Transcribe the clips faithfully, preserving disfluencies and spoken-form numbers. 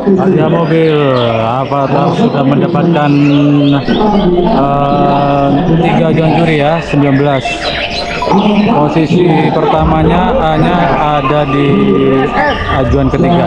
Hadiah mobil Avatar sudah mendapatkan uh, tiga ajuan juri ya, sembilan belas. Posisi pertamanya hanya ada di ajuan ketiga.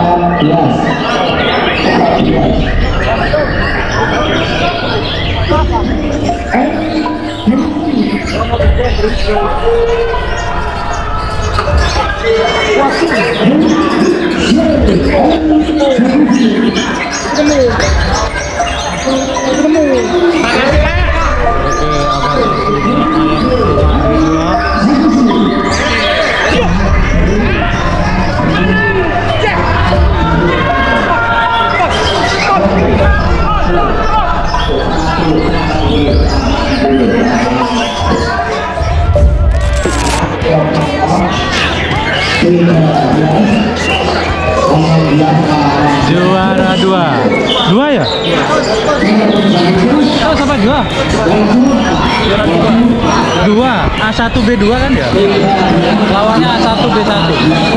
Juara dua, dua ya? Oh, sampai dua. Dua, A satu B dua kan ya? Lawannya A satu B satu.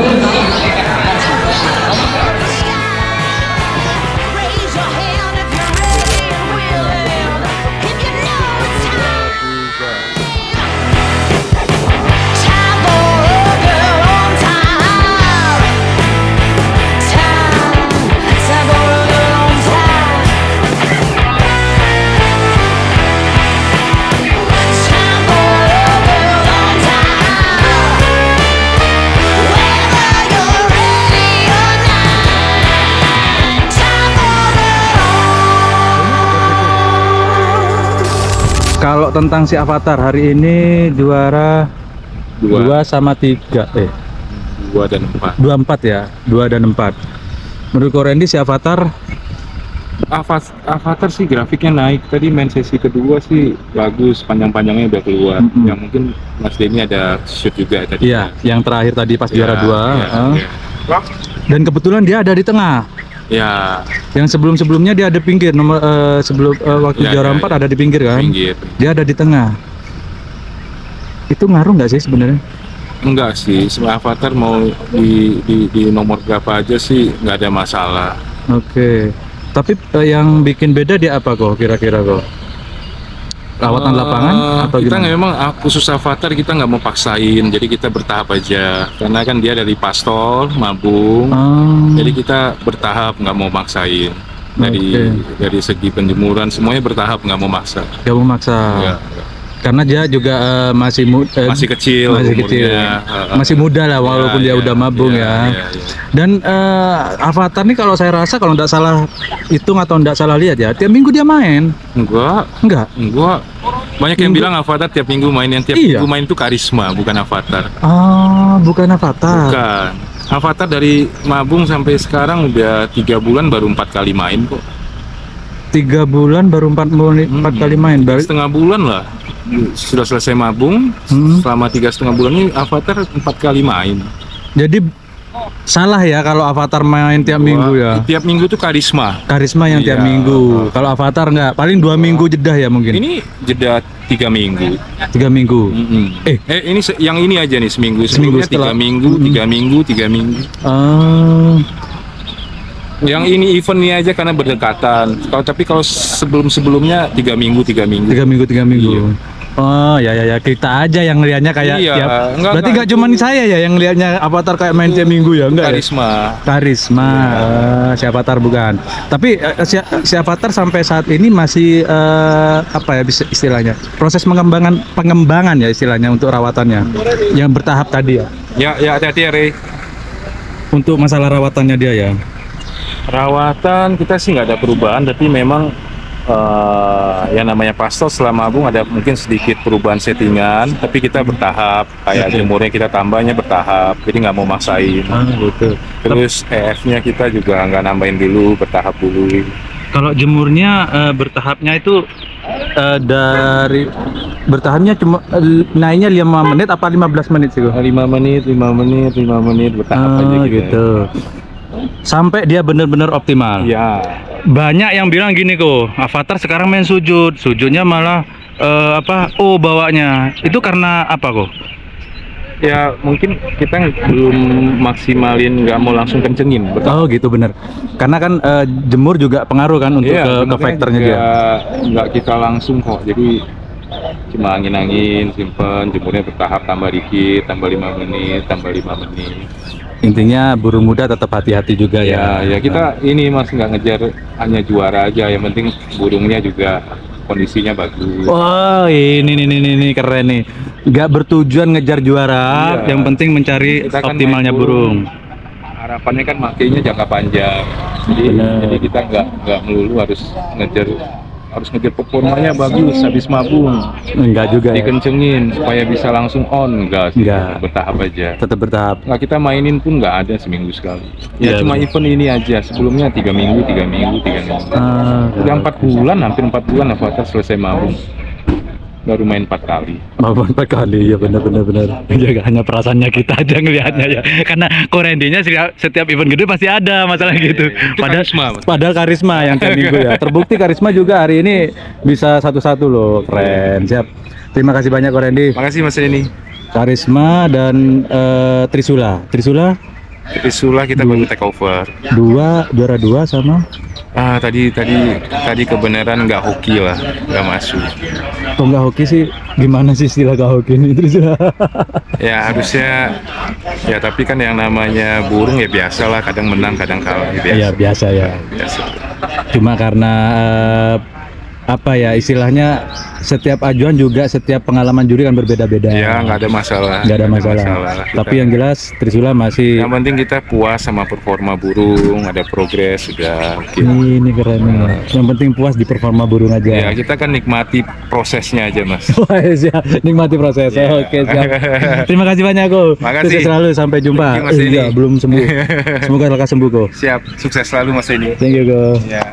Kalau tentang si Avatar hari ini juara dua, dua sama tiga, eh dua dan empat. Dua empat ya, dua dan empat. Menurut Ko Randy si Avatar, Avatar, Avatar sih grafiknya naik. Tadi main sesi kedua sih bagus, panjang-panjangnya udah keluar. Mm -mm. Yang mungkin Mas Denny ada shoot juga tadi. Iya, yang terakhir tadi pas Ya, juara dua. ya, uh. ya. Dan kebetulan dia ada di tengah. Ya, Yang sebelum-sebelumnya dia ada pinggir, nomor uh, sebelum uh, waktu Ya, juara ya, empat ya. ada di pinggir kan? pinggir. Dia ada di tengah. Itu ngaruh nggak sih sebenarnya? Enggak sih, semua Avatar mau di, di, di nomor berapa aja sih nggak ada masalah. Oke. Tapi uh, yang bikin beda dia apa kok kira-kira kok? Rawatan Eh, lapangan atau kita gimana? nggak memang ah, khusus Avatar kita nggak mau paksain, jadi kita bertahap aja. Karena kan dia dari Pastol, Mabung, Oh, jadi kita bertahap nggak mau maksain. Dari Oke. dari segi penjemuran semuanya bertahap, nggak mau maksa. gak mau maksa. Ya, Karena dia juga uh, masih mu eh, masih kecil, masih umurnya. kecil. Eh, Masih muda lah walaupun dia ya, udah mabung ya, ya. ya, ya. Dan uh, Avatar nih kalau saya rasa kalau nggak salah hitung atau nggak salah lihat ya, tiap minggu dia main. Enggak, Enggak? enggak. Banyak yang Minggu- bilang Avatar tiap minggu main, yang tiap Iya. minggu main itu Karisma, bukan Avatar. Ah, bukan Avatar. Bukan. Avatar dari mabung sampai sekarang udah tiga bulan baru empat kali main kok. Tiga bulan baru empat, menit, empat Hmm. kali main. Dari, Setengah bulan lah. Sudah selesai mabung, Hmm. selama tiga setengah bulan ini Avatar empat kali main. jadi salah ya kalau Avatar main tiap Wah, minggu ya. Tiap minggu tuh Karisma. Karisma yang tiap Iya. minggu. Kalau Avatar nggak, paling dua minggu jeda ya mungkin. Ini jeda tiga minggu. Tiga minggu. Mm-mm. Eh. eh ini se- yang ini aja nih seminggu. Seminggu Sebelumnya setelah- tiga minggu, Mm-mm. tiga minggu, tiga minggu. Ah, Yang ini event ini aja karena berdekatan. Kalau tapi kalau sebelum sebelumnya tiga minggu, tiga minggu. tiga minggu tiga minggu. Iya. Oh ya ya ya kita aja yang lihatnya kayak Iya, tiap. enggak, Berarti enggak, nggak cuma saya ya yang lihatnya Avatar kayak main tiap minggu ya, enggak ya? Karisma. Karisma, eh, si Avatar bukan. Tapi eh, si, si Avatar sampai saat ini masih eh, apa ya bisa istilahnya? Proses pengembangan pengembangan ya istilahnya untuk rawatannya. Yang bertahap tadi ya. Ya, ya hati-hati ya, Rey. Untuk masalah rawatannya dia ya. Perawatan kita sih nggak ada perubahan, tapi memang eh, yang namanya Pastol selama mabung ada mungkin sedikit perubahan settingan, tapi kita bertahap. Kayak Oke. jemurnya kita tambahnya bertahap, jadi nggak mau maksain. Ah, gitu. Terus E F-nya kita juga nggak nambahin dulu, bertahap dulu. Kalau jemurnya eh, bertahapnya itu eh, dari bertahapnya cuma eh, naiknya lima menit apa lima belas menit sih? Go? lima menit, lima menit, lima menit bertahap aja Ah, gitu. gitu. Sampai dia benar-benar optimal. Ya, Banyak yang bilang gini kok, Avatar sekarang main sujud, sujudnya malah eh, apa? Oh bawanya. Itu karena apa kok? ya mungkin kita belum maksimalin, nggak mau langsung kencengin. Betul. Oh gitu, bener. Karena kan eh, jemur juga pengaruh kan untuk Iya, ke, ke sebenarnya faktornya juga. Nggak kita langsung kok, jadi cuma angin-angin, simpen, jemurnya bertahap, tambah dikit, tambah lima menit, tambah lima menit. Intinya burung muda tetap hati-hati juga Ya, ya. ya kita ini mas nggak ngejar hanya juara aja, yang penting burungnya juga kondisinya bagus. Wah, ini nih nih nih keren nih. Nggak bertujuan ngejar juara, Iya. yang penting mencari Kita kan optimalnya main burung. Harapannya kan makainya jangka panjang, jadi Benar. jadi kita nggak nggak melulu harus ngejar harus ngejar performanya bagus habis mabung, Enggak juga ya. dikencengin supaya bisa langsung on, enggak sih, Enggak. bertahap aja. Tetap bertahap. Nggak, kita mainin pun nggak ada seminggu sekali. Ya Iya, cuma benar. event ini aja, sebelumnya tiga minggu, tiga minggu, tiga minggu. Ah, Udah empat bulan, hampir empat bulan Avatar selesai mabung. Baru main empat kali. maupun empat kali ya, benar benar benar. Ya gak hanya perasaannya kita aja ngelihatnya ya. Karena korendinya setiap, setiap event gede pasti ada masalah gitu. Itu Padahal karisma, Mas. padahal karisma yang tiap minggu ya. Terbukti karisma juga hari ini bisa satu-satu loh. Keren. Siap. Terima kasih banyak Korendi. Makasih Mas Reni. Karisma dan eh, Trisula. Trisula Trisula kita baru take over. dua juara dua sama Ah tadi tadi tadi kebenaran nggak hoki lah, nggak masuk. kok nggak hoki sih, gimana sih istilah nggak hoki ini Trisula? Ya harusnya ya, tapi kan yang namanya burung ya biasa lah, kadang menang kadang kalah ya biasa. Iya biasa ya. Biasa. Cuma karena eh, apa ya istilahnya, setiap ajuan juga setiap pengalaman juri kan berbeda-beda. Ya nggak ada masalah. Nggak ada masalah. Kita- Tapi yang jelas Trisula masih yang penting kita puas sama performa burung, ada progres sudah. Oke. ini keren nih. Yang penting puas di performa burung Ya aja. kita kan nikmati prosesnya aja mas. Wah, siap. Nikmati proses. Iya. Oke, siap. Terima kasih banyak kok. Makasih. Sukses selalu, sampai jumpa. Thank you, Mas Eh, Denny. iya, belum sembuh. Semoga lekas sembuh kok. Siap, sukses selalu mas ini. Thank you kok. Ya.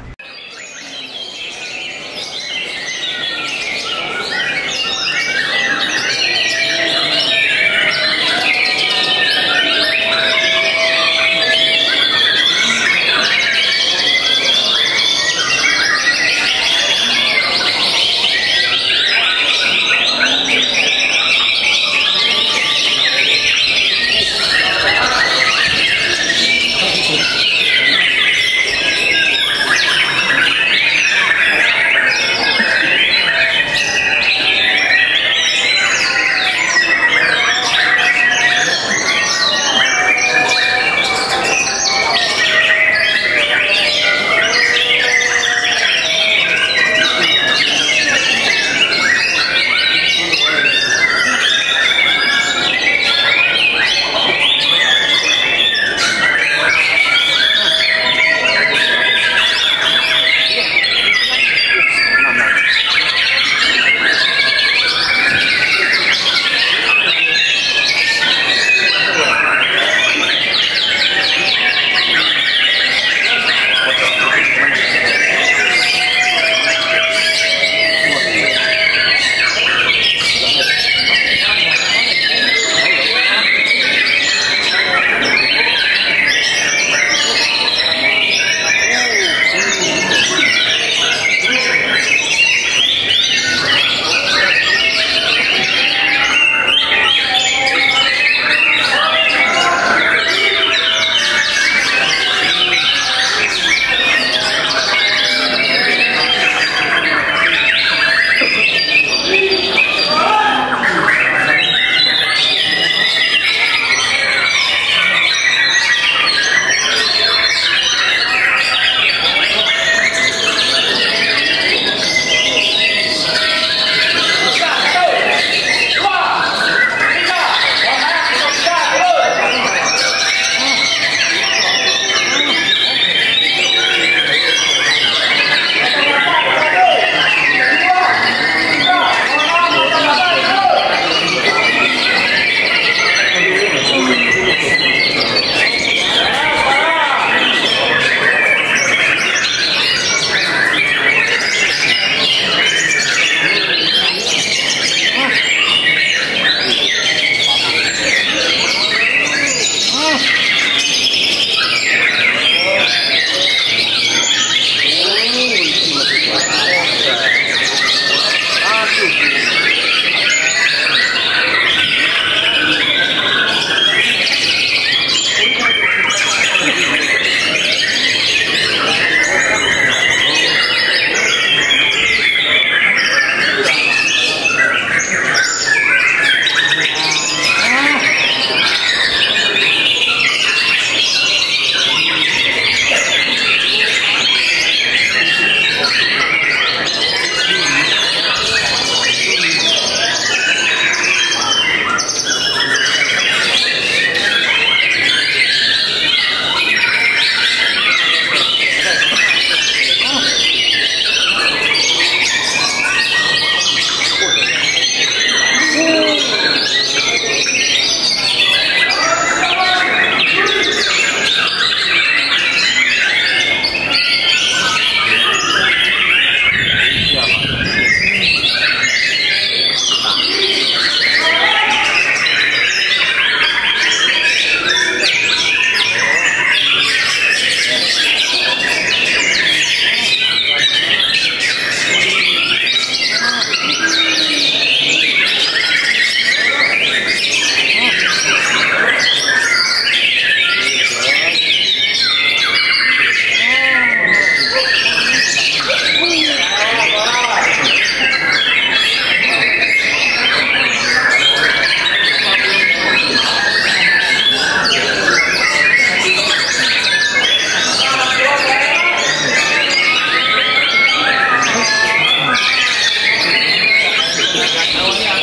Iya.